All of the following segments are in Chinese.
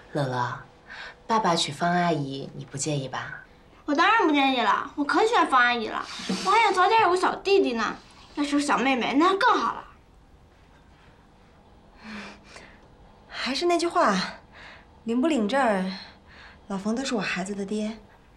乐乐，爸爸娶方阿姨，你不介意吧？ 我当然不介意了，我可喜欢方阿姨了，我还想早点有个小弟弟呢。要是有小妹妹，那更好了。 还是那句话，领不领证儿，老冯都是我孩子的爹。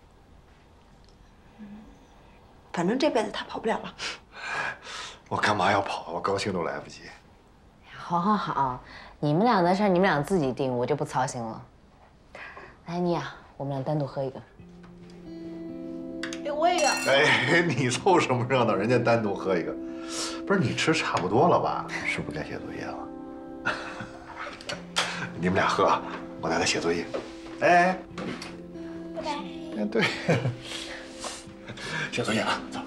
反正这辈子他跑不了了。 我干嘛要跑？我高兴都来不及。 好，好，好，你们俩的事儿你们俩自己定，我就不操心了。来，你呀，我们俩单独喝一个。 我也要。 哎，你凑什么热闹？人家单独喝一个，不是你吃差不多了吧？是不是该写作业了？你们俩喝，我带他写作业。哎， 拜拜。 哎，对，写作业了，走。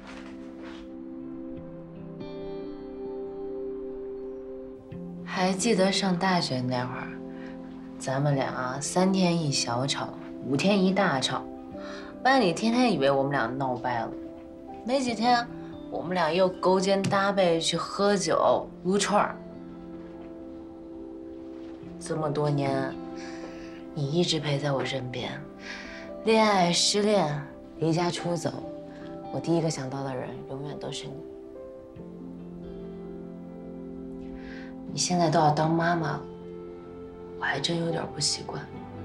还记得上大学那会儿，咱们俩3天一小吵，5天一大吵，班里天天以为我们俩闹掰了。没几天，我们俩又勾肩搭背去喝酒、撸串儿。这么多年，你一直陪在我身边，恋爱、失恋、离家出走，我第一个想到的人永远都是你。你现在都要当妈妈了，我还真有点不习惯。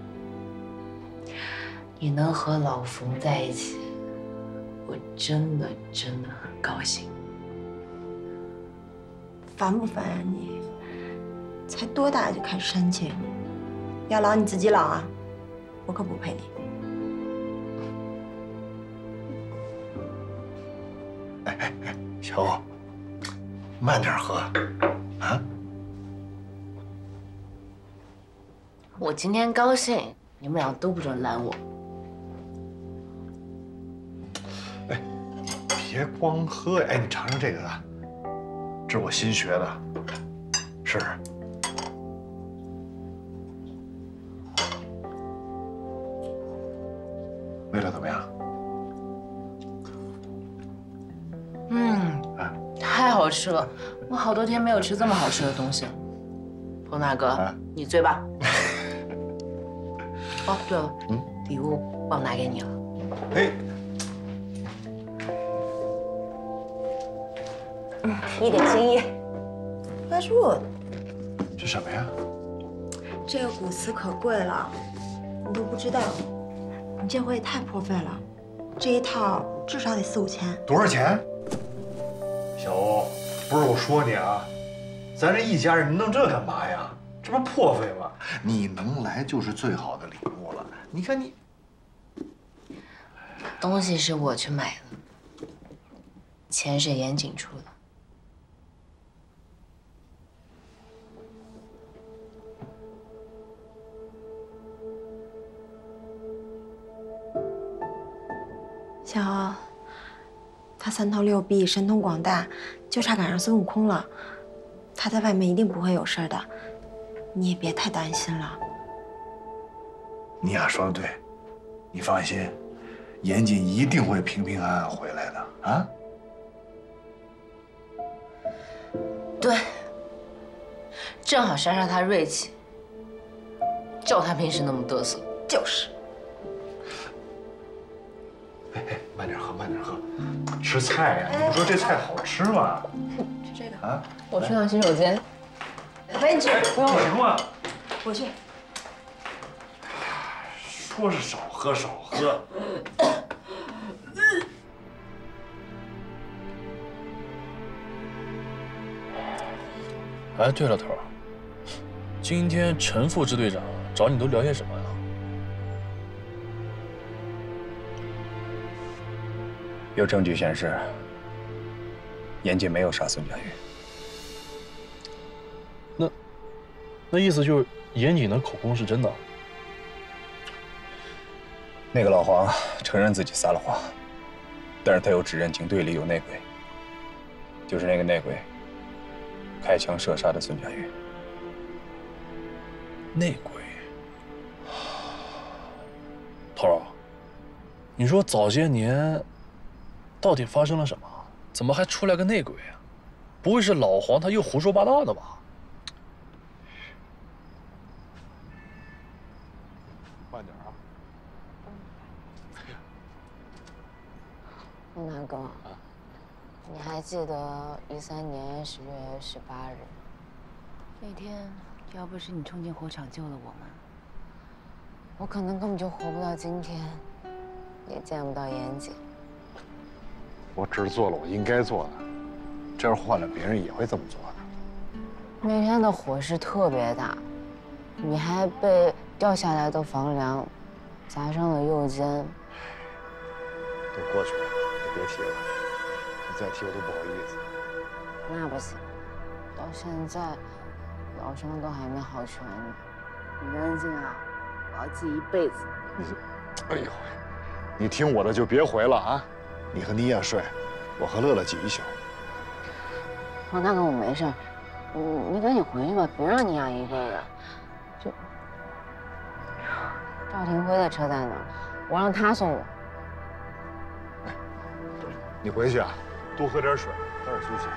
你能和老冯在一起，我真的很高兴。 烦不烦啊你？才多大就开始煽情？要老你自己老啊，我可不陪你。 哎，小欧，慢点喝，啊。 我今天高兴，你们俩都不准拦我。 哎，别光喝呀！哎，你尝尝这个啊，这是我新学的，试试。味道怎么样？ 太好吃了！我好多天没有吃这么好吃的东西了。冯大哥，你醉吧。哦，对了，礼物忘拿给你了。 哎， 一点心意。花叔， 这什么呀？ 这个古瓷可贵了，你都不知道。你这回也太破费了，这一套至少得4、5千。 多少钱？小欧，不是我说你啊，咱这一家人，你弄这干嘛呀？这不是破费吗？你能来就是最好的礼物了。你看你， 东西是我去买的，钱是严谨出的。 小欧，他3头6臂，神通广大，就差赶上孙悟空了。他在外面一定不会有事的，你也别太担心了。 你呀说的对，你放心，严谨一定会平平安安回来的啊。 对，正好杀杀他锐气，照他平时那么嘚瑟。 就是。 哎，慢点喝，慢点喝，吃菜呀！你不说这菜好吃吗？ 吃这个啊！ 我去趟洗手间。 我也去， 不用什么？ 我去。 说是少喝少喝。 哎，对了，头儿，今天陈副支队长找你都聊些什么呀？ 有证据显示，严谨没有杀孙佳玉。 那意思就是严谨的口供是真的？ 那个老黄承认自己撒了谎，但是他又指认警队里有内鬼，就是那个内鬼开枪射杀的孙佳玉。 内鬼？头儿，你说早些年到底发生了什么？怎么还出来个内鬼啊？不会是老黄他又胡说八道的吧？ 梦南哥，你还记得13年10月18日那天，要不是你冲进火场救了我们，我可能根本就活不到今天，也见不到严谨。 我只做了我应该做的，这要换了别人也会这么做的。 那天的火势特别大，你还被掉下来的房梁砸伤了右肩。 都过去了，就别提了。你再提我都不好意思。 那不行，到现在老伤都还没好全呢。你安静啊，我要记一辈子。 哎呦，你听我的就别回了啊！你和妮亚睡，我和乐乐挤一宿。 王大哥，我没事，你赶紧回去吧，别让妮亚一个人。就赵廷辉的车在哪儿？我让他送我。 你回去啊，多喝点水，早点休息。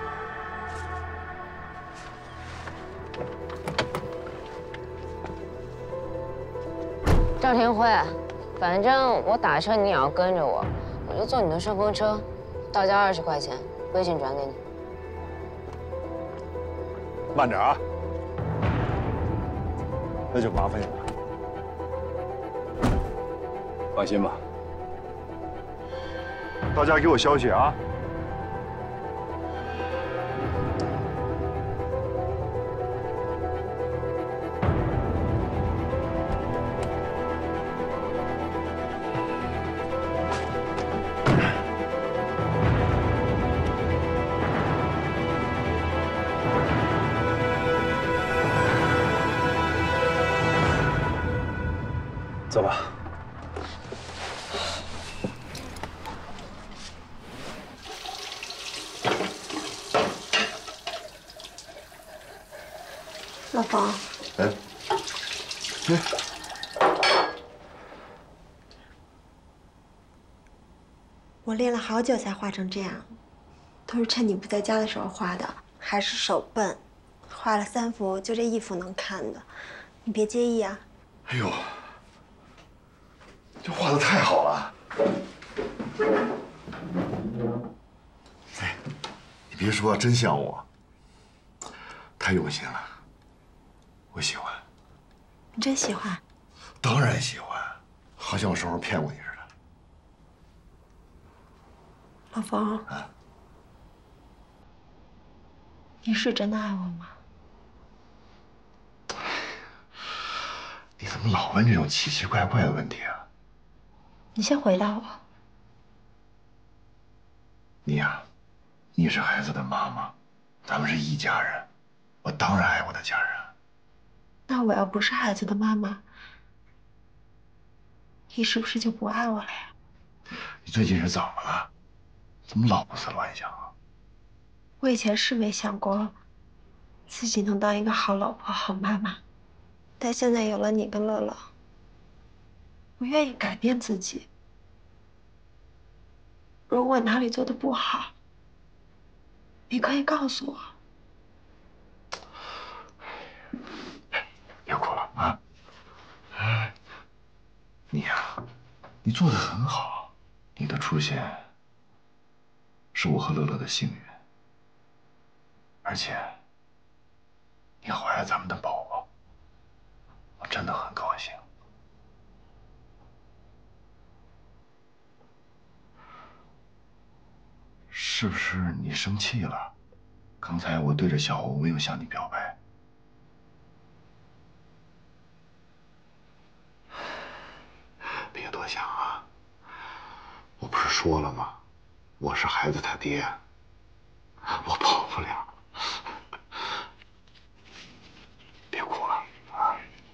赵廷辉，反正我打车你也要跟着我，我就坐你的顺风车，到家20块钱，微信转给你。 慢点啊，那就麻烦你了。 放心吧。 到家给我消息啊。 走吧。 老冯， 哎， 我练了好久才画成这样，都是趁你不在家的时候画的，还是手笨，画了3幅，就这1幅能看的，你别介意啊。 哎呦，这画的太好了！哎，你别说，真像我，太用心了，我喜欢。 你真喜欢？ 当然喜欢，好像我什么时候骗过你似的。 老冯，你是真的爱我吗？ 你怎么老问这种奇奇怪怪的问题啊？ 你先回答我。 你呀，你是孩子的妈妈，咱们是一家人，我当然爱我的家人。 那我要不是孩子的妈妈，你是不是就不爱我了呀？ 你最近是怎么了？怎么老胡思乱想啊？ 我以前是没想过自己能当一个好老婆、好妈妈，但现在有了你跟乐乐，我愿意改变自己。如果我哪里做的不好，你可以告诉我。 别哭了啊！哎，你呀，你做的很好，你的出现是我和乐乐的幸运，而且你怀了咱们的宝宝，我真的很高兴。是不是你生气了？刚才我对着小欧没有向你表白。别多想啊！我不是说了吗？我是孩子他爹，我跑不了。别哭了啊！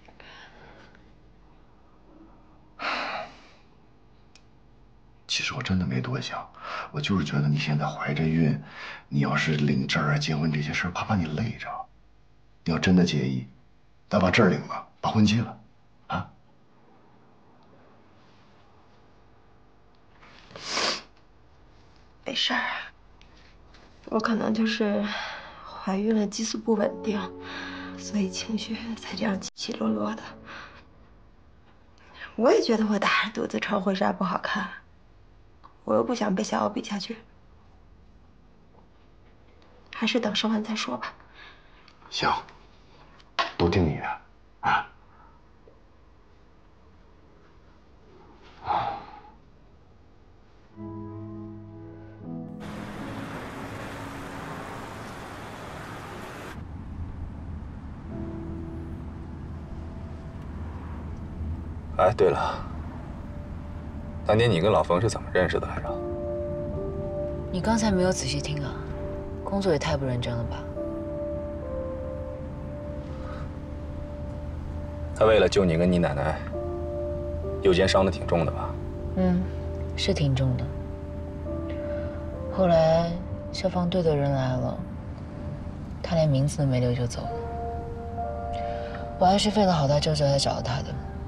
其实我真的没多想，我就是觉得你现在怀着孕，你要是领证啊、结婚这些事儿，怕把你累着。你要真的介意，咱把证领了，把婚期了，啊？ 没事儿，我可能就是怀孕了，激素不稳定，所以情绪才这样起起落落的。我也觉得我大着肚子穿婚纱不好看， 我又不想被小奥比下去，还是等生完再说吧。 行，都听你的啊。 哎，对了，当年你跟老冯是怎么认识的来着？ 你刚才没有仔细听啊，工作也太不认真了吧？ 他为了救你跟你奶奶，右肩伤得挺重的吧？ 嗯，是挺重的。后来消防队的人来了，他连名字都没留就走了。我还是费了好大周折才找到他的。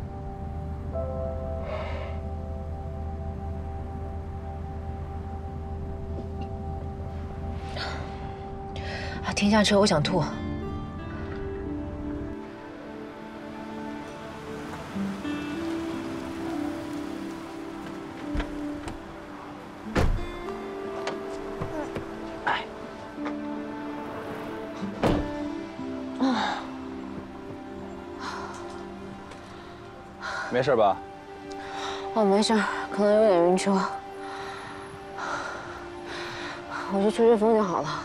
啊，停下车，我想吐。 没事吧？ 哦，没事，可能有点晕车。我去吹吹风就好了。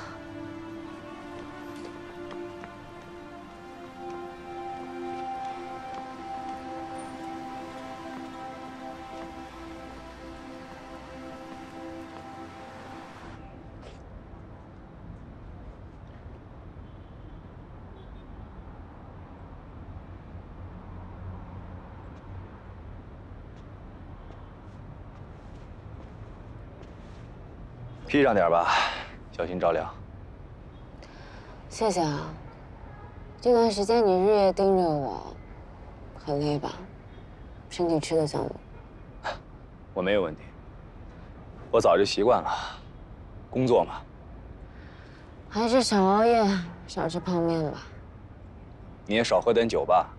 披上点吧，小心着凉。 谢谢啊。这段时间你日夜盯着我，很累吧？身体吃得消吗？ 我没有问题，我早就习惯了，工作嘛。 还是少熬夜，少吃泡面吧。 你也少喝点酒吧。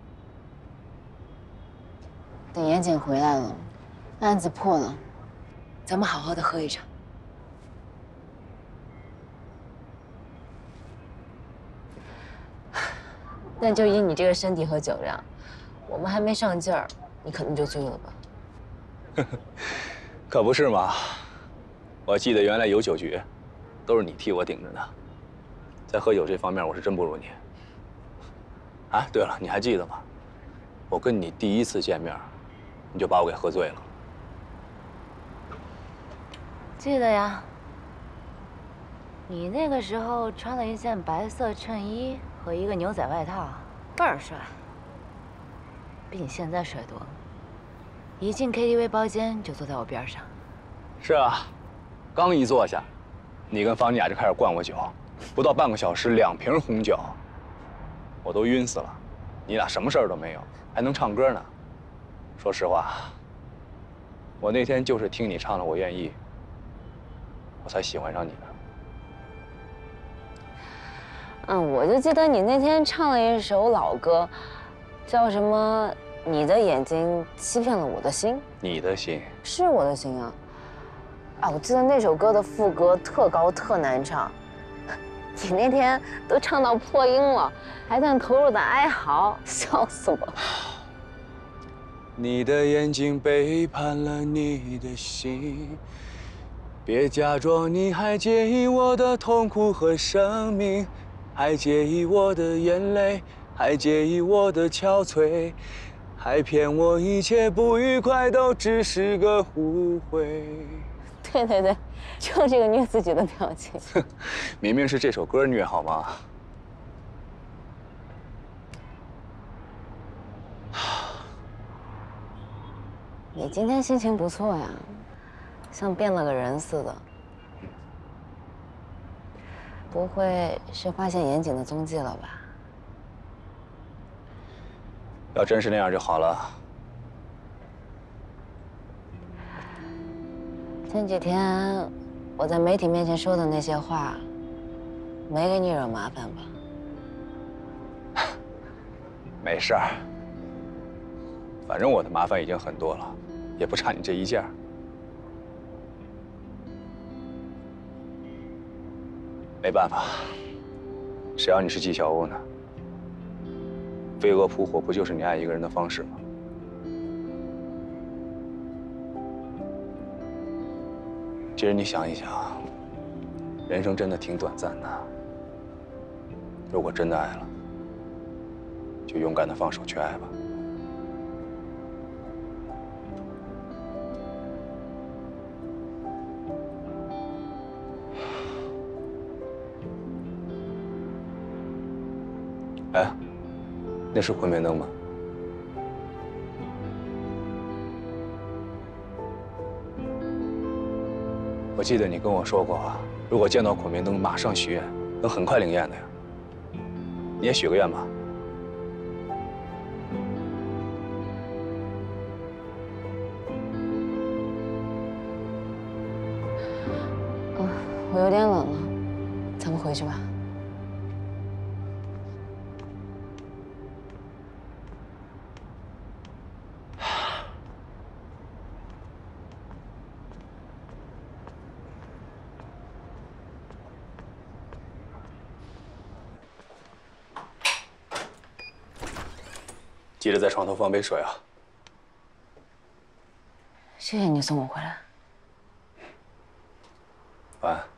等严谨回来了，案子破了，咱们好好的喝一场。但就以你这个身体和酒量，我们还没上劲儿，你可能就醉了吧？ 可不是嘛！我记得原来有酒局，都是你替我顶着的。在喝酒这方面，我是真不如你。啊，对了，你还记得吗？我跟你第一次见面，你就把我给喝醉了。 记得呀。你那个时候穿了一件白色衬衣和一个牛仔外套，倍儿帅，比你现在帅多了。一进 KTV 包间就坐在我边上。 是啊，刚一坐下，你跟方妮雅就开始灌我酒，不到半个小时2瓶红酒，我都晕死了。你俩什么事儿都没有，还能唱歌呢。说实话，我那天就是听你唱了《我愿意》，我才喜欢上你的。 我就记得你那天唱了一首老歌，叫什么“你的眼睛欺骗了我的心”。 你的心是我的心啊！我记得那首歌的副歌特高特难唱，你那天都唱到破音了，还在投入的哀嚎，笑死我！ 你的眼睛背叛了你的心，别假装你还介意我的痛苦和生命。还介意我的眼泪，还介意我的憔悴，还骗我一切不愉快都只是个误会。 对对对，就这个虐自己的表情。 明明是这首歌虐好吗？ 你今天心情不错呀，像变了个人似的。不会是发现严谨的踪迹了吧？ 要真是那样就好了。 前几天我在媒体面前说的那些话，没给你惹麻烦吧？ 没事儿，反正我的麻烦已经很多了，也不差你这一件。 没办法，谁让你是纪晓鸥呢？飞蛾扑火不就是你爱一个人的方式吗？其实你想一想，人生真的挺短暂的。如果真的爱了，就勇敢的放手去爱吧。哎，那是昆明灯吗？我记得你跟我说过，如果见到孔明灯，马上许愿，能很快灵验的呀。你也许个愿吧。 我有点冷了，咱们回去吧。 记得在床头放杯水啊。 谢谢你送我回来。 晚安。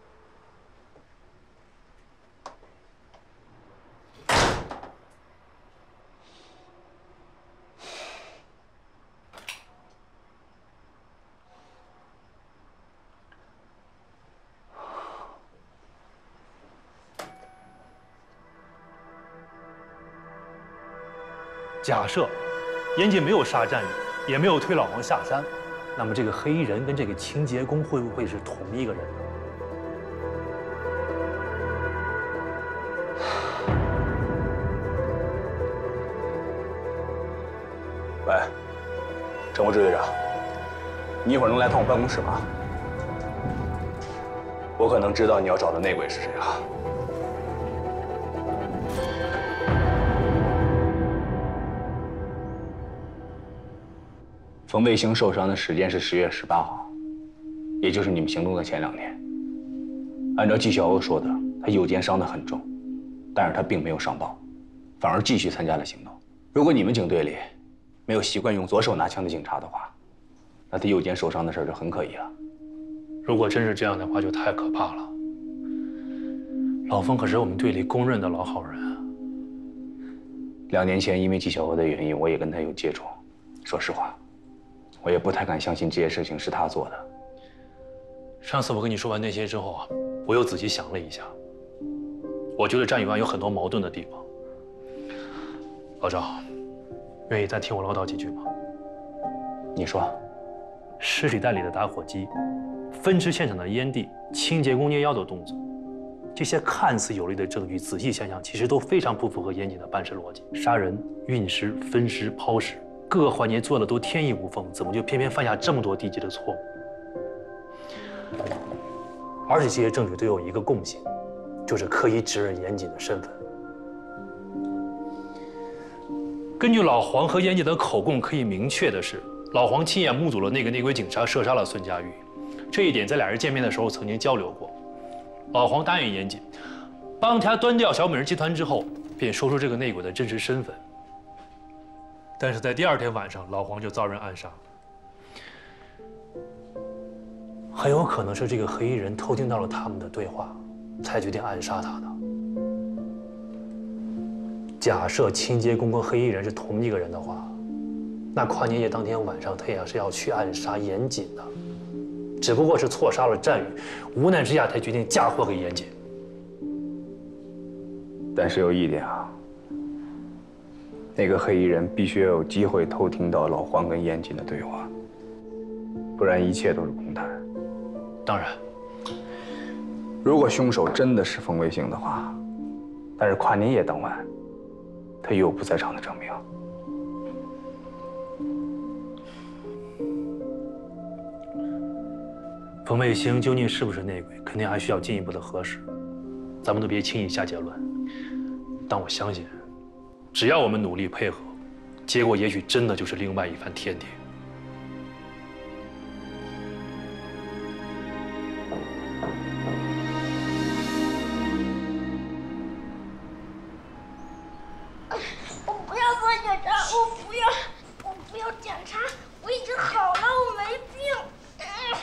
假设严谨没有杀战宇，也没有推老王下山，那么这个黑衣人跟这个清洁工会不会是同一个人呢？ 喂，陈国志队长，你一会儿能来趟我办公室吗？我可能知道你要找的内鬼是谁啊。冯卫星受伤的时间是10月18号，也就是你们行动的前2天。按照纪晓鸥说的，他右肩伤得很重，但是他并没有上报，反而继续参加了行动。如果你们警队里没有习惯用左手拿枪的警察的话，那他右肩受伤的事就很可疑了。 如果真是这样的话，就太可怕了。老冯可是我们队里公认的老好人啊。 2年前因为纪晓鸥的原因，我也跟他有接触。说实话，我也不太敢相信这些事情是他做的。 上次我跟你说完那些之后啊，我又仔细想了一下，我觉得战宇案有很多矛盾的地方。老赵，愿意再听我唠叨几句吗？ 你说， 尸体袋里的打火机，分尸现场的烟蒂，清洁工捏腰的动作，这些看似有力的证据，仔细想想，其实都非常不符合严谨的办事逻辑。杀人、运尸、分尸、抛尸，各个环节做的都天衣无缝，怎么就偏偏犯下这么多低级的错误？而且这些证据都有一个共性，就是刻意指认严谨的身份。根据老黄和严谨的口供，可以明确的是，老黄亲眼目睹了那个内鬼警察射杀了孙佳玉，这一点在俩人见面的时候曾经交流过。老黄答应严谨，帮他端掉小美人集团之后，便说出这个内鬼的真实身份。但是在第2天晚上，老黄就遭人暗杀。很有可能是这个黑衣人偷听到了他们的对话，才决定暗杀他的。假设清洁工跟黑衣人是同一个人的话，那跨年夜当天晚上他也是要去暗杀严谨的，只不过是错杀了战宇，无奈之下才决定嫁祸给严谨。 但是有一点啊，那个黑衣人必须要有机会偷听到老黄跟严谨的对话，不然一切都是空谈。 当然， 如果凶手真的是冯卫星的话，但是跨年夜当晚，他又有不在场的证明。 冯卫星究竟是不是内鬼，肯定还需要进一步的核实，咱们都别轻易下结论。但我相信，只要我们努力配合，结果也许真的就是另外一番天地。 要检查，我已经好了，我没病。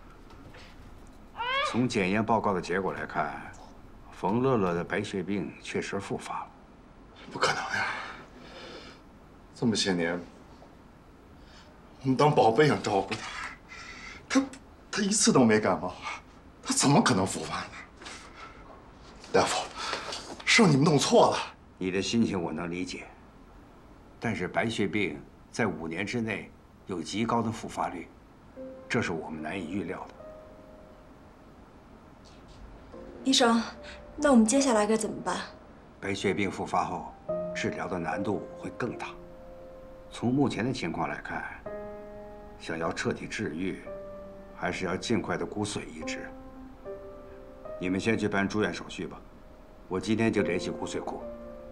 从检验报告的结果来看，冯乐乐的白血病确实复发了。 不可能呀！这么些年，我们当宝贝一样照顾他，他一次都没感冒，他怎么可能复发呢？大夫，是你们弄错了。 你的心情我能理解，但是白血病在5年之内有极高的复发率，这是我们难以预料的。 医生，那我们接下来该怎么办？ 白血病复发后，治疗的难度会更大。从目前的情况来看，想要彻底治愈，还是要尽快的骨髓移植。你们先去办住院手续吧，我今天就联系骨髓库。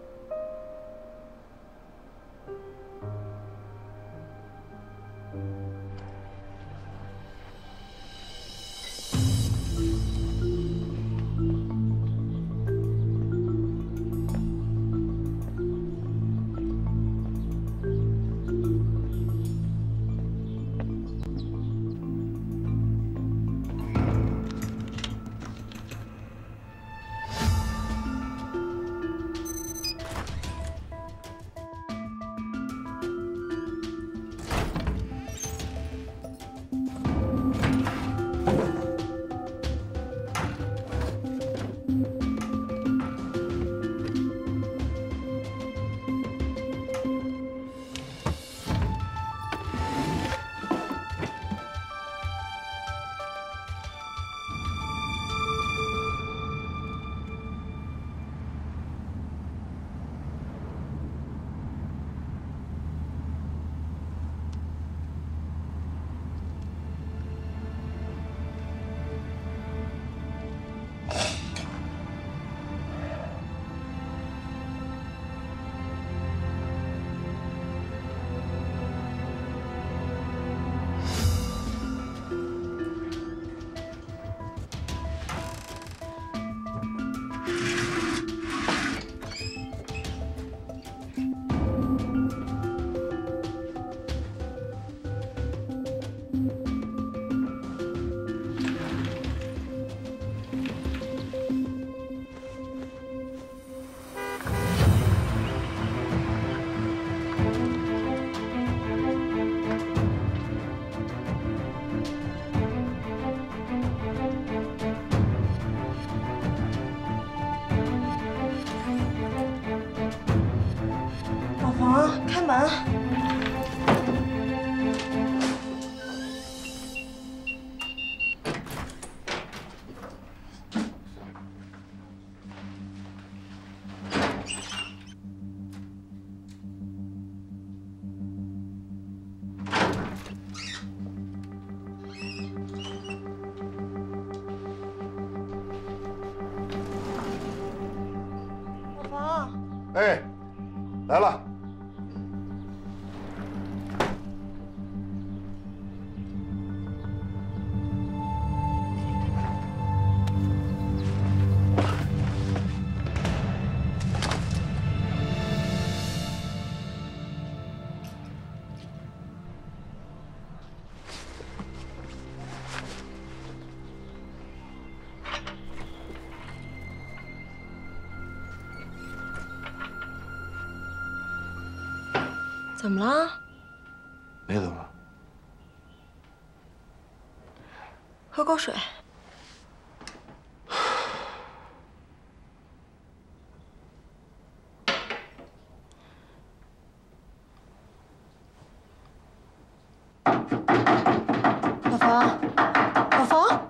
开门！老冯， 哎，来了。 怎么了？ 没怎么。 喝口水。老冯，老冯，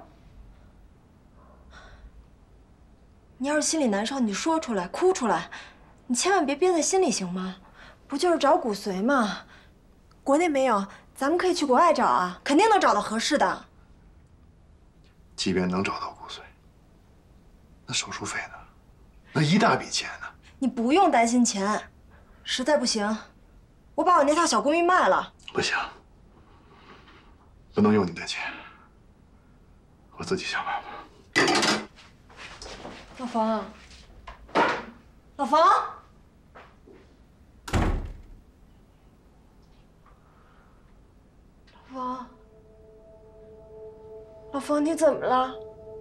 你要是心里难受，你就说出来，哭出来，你千万别憋在心里，行吗？不就是找骨髓吗？国内没有，咱们可以去国外找啊，肯定能找到合适的。 即便能找到骨髓，那手术费呢？那一大笔钱呢？ 你不用担心钱，实在不行，我把我那套小公寓卖了。 不行，不能用你的钱，我自己想办法。 老冯，老冯。 老冯，你怎么了？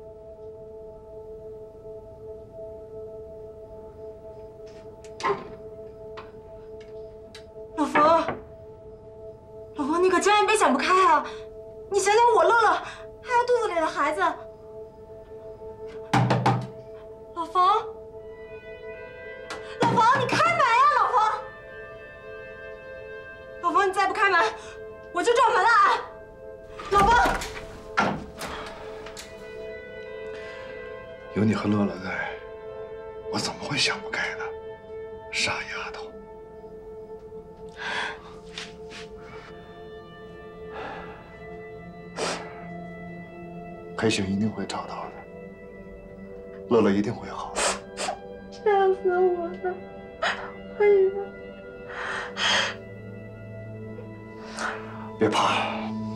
老冯，老冯，你可千万别想不开啊！你想想我乐乐，还有肚子里的孩子。老冯，老冯，你开门呀！老冯，老冯，你再不开门，我就撞门了啊！老冯， 有你和乐乐在，我怎么会想不开呢？傻丫头。裴雪一定会找到的，乐乐一定会好的。 吓死我了！我以为…… 别怕。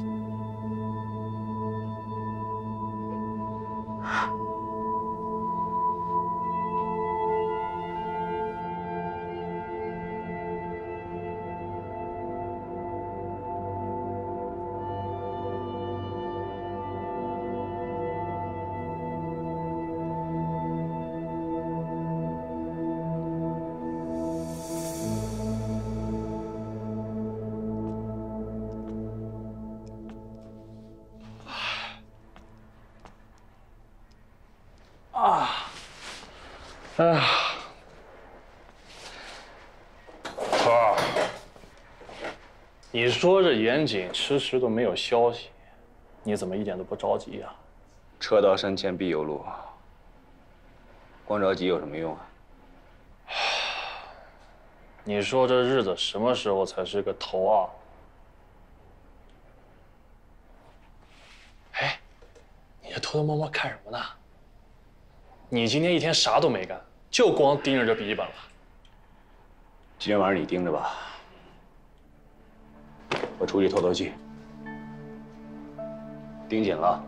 哎呀，头儿，你说这严谨迟迟都没有消息，你怎么一点都不着急呀？ 车到山前必有路，光着急有什么用啊？ 你说这日子什么时候才是个头啊？哎，你这偷偷摸摸看什么呢？你今天一天啥都没干，就光盯着这笔记本了。 今天晚上你盯着吧，我出去透透气。盯紧了。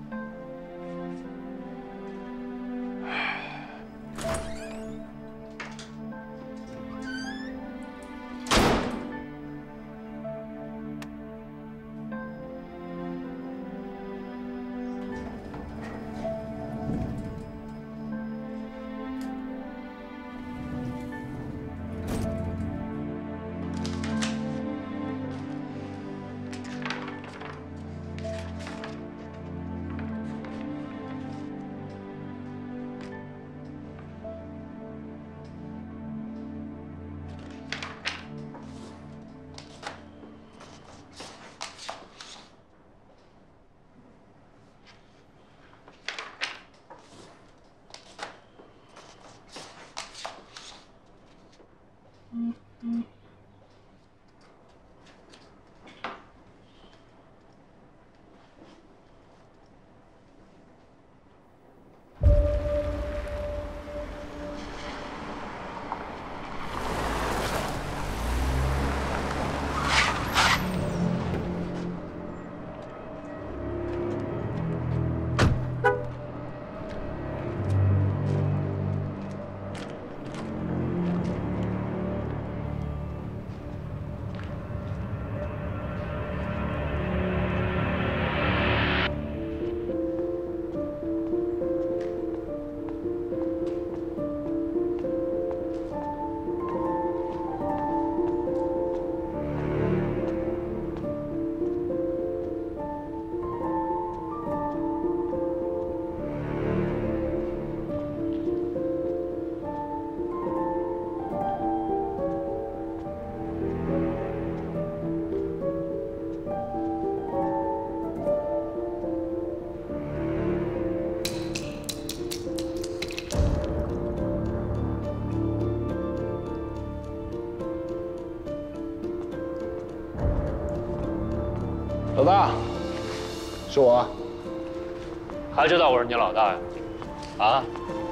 老大， 是我。 还知道我是你老大呀？啊？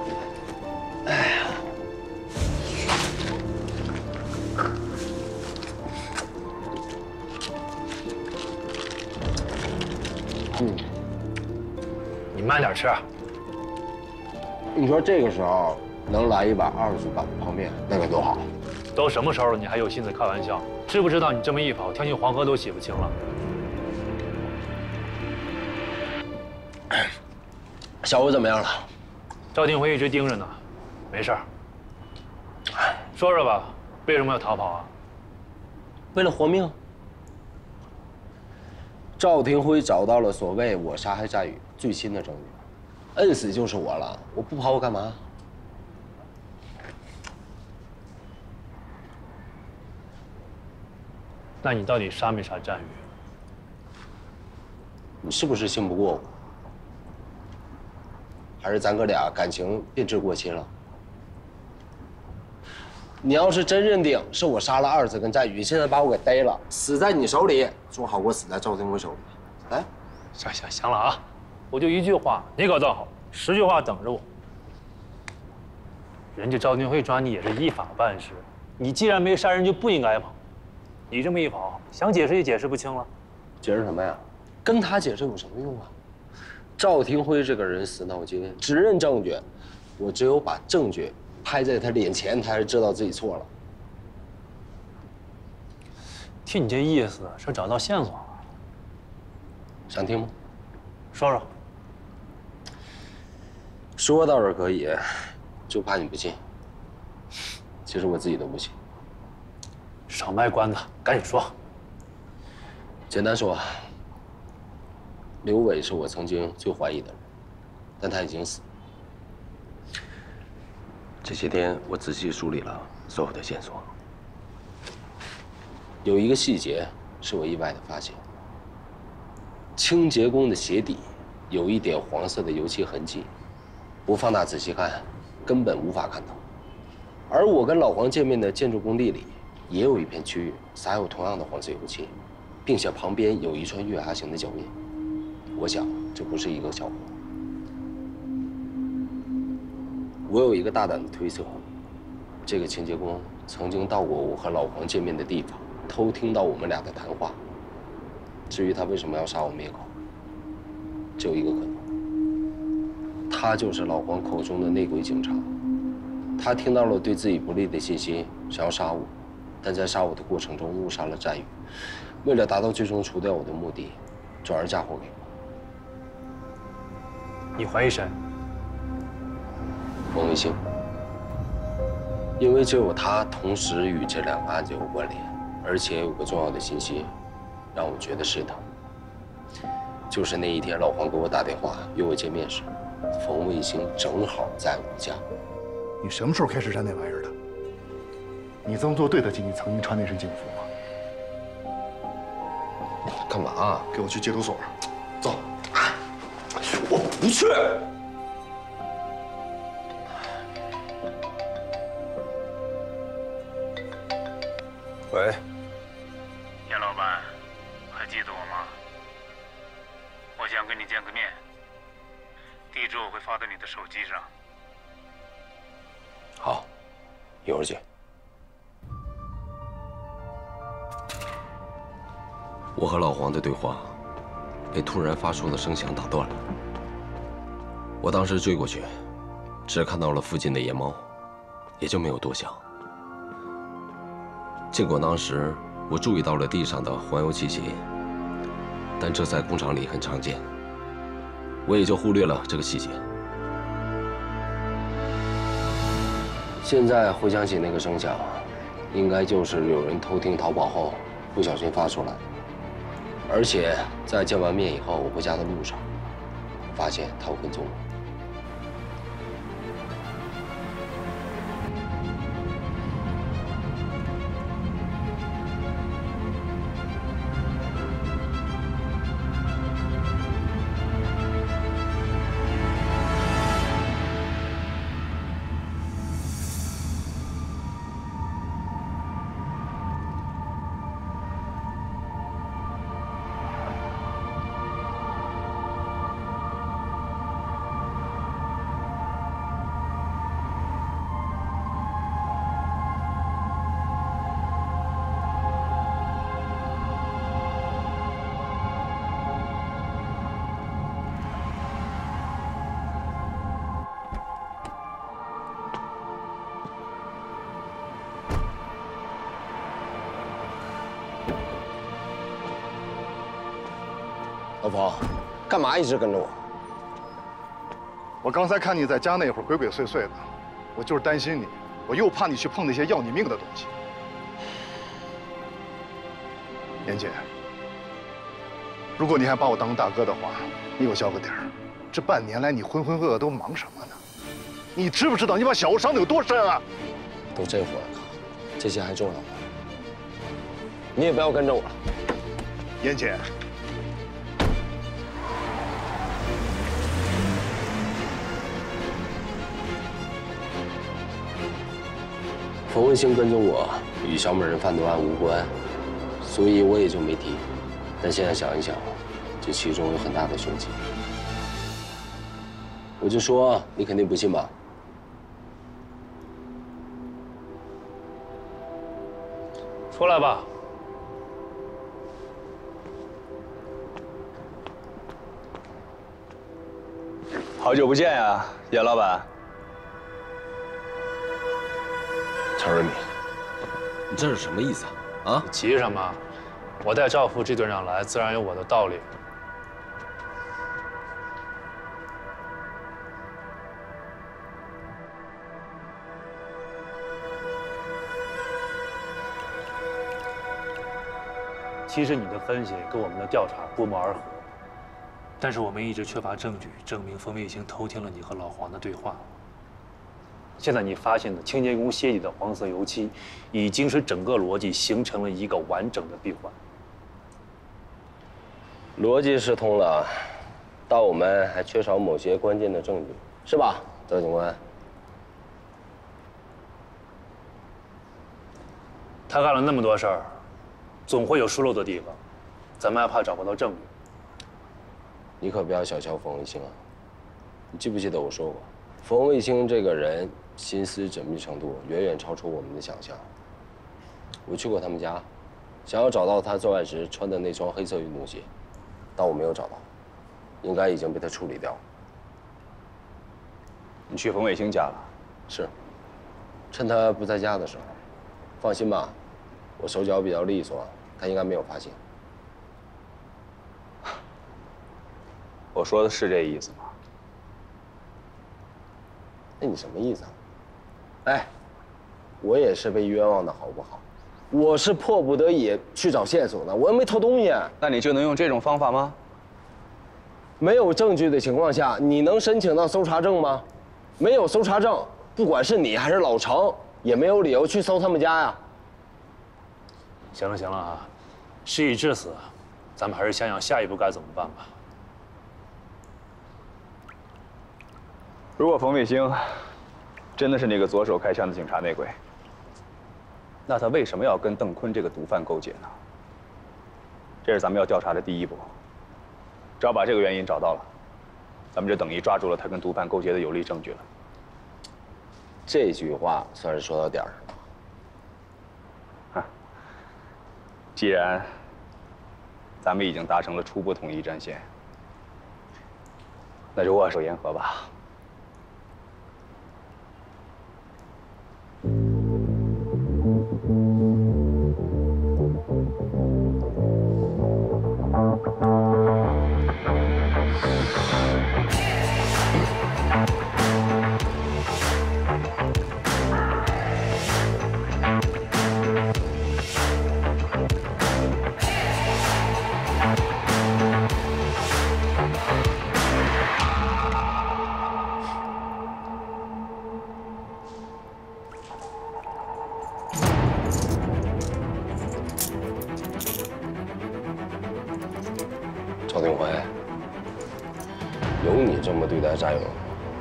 你慢点吃。 你说这个时候能来一碗20版的泡面，那该多好！ 都什么时候了，你还有心思开玩笑？知不知道你这么一跑，天津黄河都洗不清了？ 小吴怎么样了？ 赵廷辉一直盯着呢，没事儿。说说吧，为什么要逃跑啊？ 为了活命。赵廷辉找到了所谓我杀害战宇最新的证据，摁死就是我了，我不跑我干嘛？ 那你到底杀没杀战宇？ 你是不是信不过我？还是咱哥俩感情变质过期了？你要是真认定是我杀了二子跟战宇，现在把我给逮了，死在你手里，总好过死在赵廷辉手里。来， 行了啊，我就一句话，你可倒好，10句话等着我。人家赵廷辉抓你也是依法办事，你既然没杀人，就不应该跑。你这么一跑，想解释也解释不清了。 解释什么呀？跟他解释有什么用啊？赵廷辉这个人死脑筋，只认证据，我只有把证据拍在他脸前，他才知道自己错了。 听你这意思是找到线索了？ 想听吗？ 说说。 说倒是可以，就怕你不信。其实我自己都不信。 少卖关子，赶紧说。 简单说，刘伟是我曾经最怀疑的人，但他已经死。这些天我仔细梳理了所有的线索，有一个细节是我意外的发现：清洁工的鞋底有一点黄色的油漆痕迹，不放大仔细看，根本无法看到。而我跟老黄见面的建筑工地里，也有一片区域撒有同样的黄色油漆，并且旁边有一串月牙形的脚印。我想这不是一个小伙。我有一个大胆的推测，这个清洁工曾经到过我和老黄见面的地方，偷听到我们俩的谈话。至于他为什么要杀我灭口，只有一个可能，他就是老黄口中的内鬼警察。他听到了对自己不利的信息，想要杀我，但在杀我的过程中误杀了战宇，为了达到最终除掉我的目的，转而嫁祸给我。 你怀疑谁？ 冯卫星，因为只有他同时与这两个案子有关联，而且有个重要的信息，让我觉得是他。就是那一天老黄给我打电话约我见面时，冯卫星正好在我家。 你什么时候开始染那玩意儿的？你这么做对得起你曾经穿那身警服吗？ 干嘛？ 给我去戒毒所，走。 我不去。喂， 严老板，还记得我吗？我想跟你见个面，地址我会发到你的手机上。 好，一会儿见。我和老黄的对话被突然发出的声响打断了。我当时追过去，只看到了附近的野猫，也就没有多想。尽管当时我注意到了地上的黄油气息，但这在工厂里很常见，我也就忽略了这个细节。现在回想起那个声响，应该就是有人偷听逃跑后不小心发出来的。而且在见完面以后，我回家的路上，发现他有跟踪我。老冯，干嘛一直跟着我？ 我刚才看你在家那会儿鬼鬼祟祟的，我就是担心你，我又怕你去碰那些要你命的东西。妍姐，如果你还把我当大哥的话，你给我交个底儿。这半年来你浑浑噩噩都忙什么呢？你知不知道你把小欧伤得有多深啊？ 都这会儿了，这些还重要吗？你也不要跟着我了， 妍姐。 冯卫星跟着我与小美人贩毒案无关，所以我也就没提。但现在想一想，这其中有很大的凶器。我就说，你肯定不信吧？ 出来吧。 好久不见呀，严老板。 常瑞敏，你这是什么意思啊？啊？ 你急什么？我带赵副支队长来，自然有我的道理。其实你的分析跟我们的调查不谋而合，但是我们一直缺乏证据证明冯卫星偷听了你和老黄的对话。现在你发现的清洁工鞋底的黄色油漆，已经使整个逻辑形成了一个完整的闭环。 逻辑是通了，但我们还缺少某些关键的证据，是吧，赵警官？ 他干了那么多事儿，总会有疏漏的地方，咱们还怕找不到证据。 你可不要小瞧冯卫星啊！你记不记得我说过，冯卫星这个人心思缜密程度远远超出我们的想象。我去过他们家，想要找到他作案时穿的那双黑色运动鞋，但我没有找到，应该已经被他处理掉了。 你去冯卫星家了？ 是，趁他不在家的时候。放心吧，我手脚比较利索，他应该没有发现。 我说的是这意思吗？ 那你什么意思啊？哎，我也是被冤枉的好不好？我是迫不得已去找线索的，我又没偷东西。 那你就能用这种方法吗？ 没有证据的情况下，你能申请到搜查证吗？没有搜查证，不管是你还是老程，也没有理由去搜他们家呀。 行了行了啊，事已至此，咱们还是想想下一步该怎么办吧。 如果冯卫星真的是那个左手开枪的警察内鬼，那他为什么要跟邓坤这个毒贩勾结呢？这是咱们要调查的第一步。只要把这个原因找到了，咱们就等于抓住了他跟毒贩勾结的有力证据了。 这句话算是说到点儿上了。 既然咱们已经达成了初步统一战线，那就握手言和吧。 赵定辉，有你这么对待战友吗？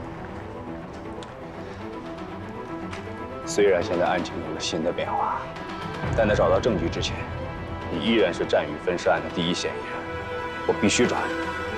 虽然现在案情有了新的变化，但在找到证据之前，你依然是战雨分尸案的第一嫌疑人，我必须抓你。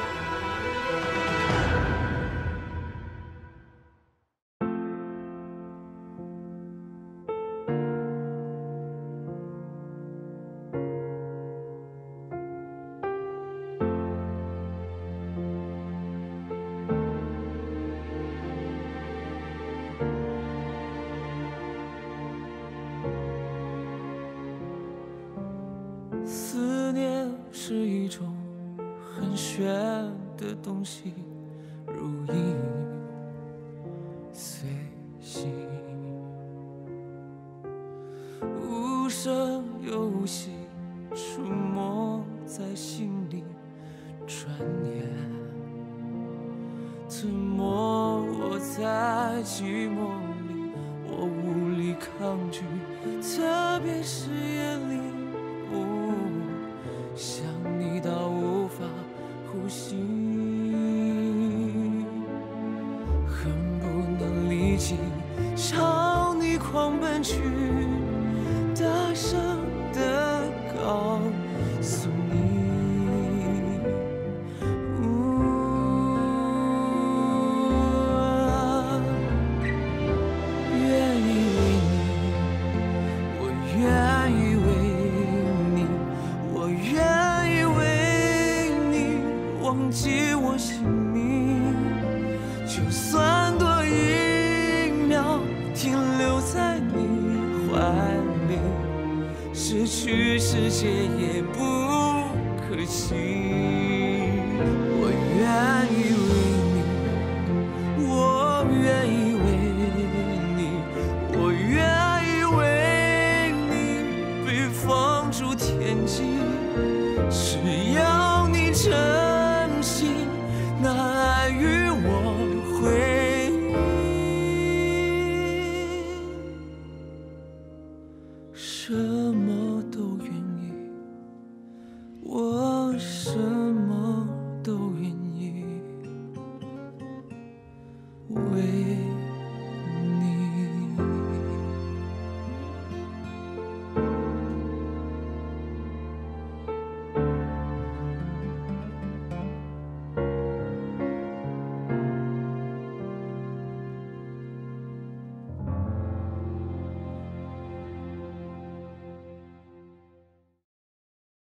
思念是一种很玄的东西，如影声游戏出没在心里，转眼吞没我在寂寞里，我无力抗拒，特别是夜里，想你到无法呼吸，恨不能立即朝你狂奔去，大声地告诉你，愿意为你，我愿意为你，我愿意为你忘记我姓名，就算多一秒停留在你怀里，失去世界也不可惜。我愿意为你，我愿意为你，我愿意为你被放逐天际，只要你真心拿爱与我回忆。什么？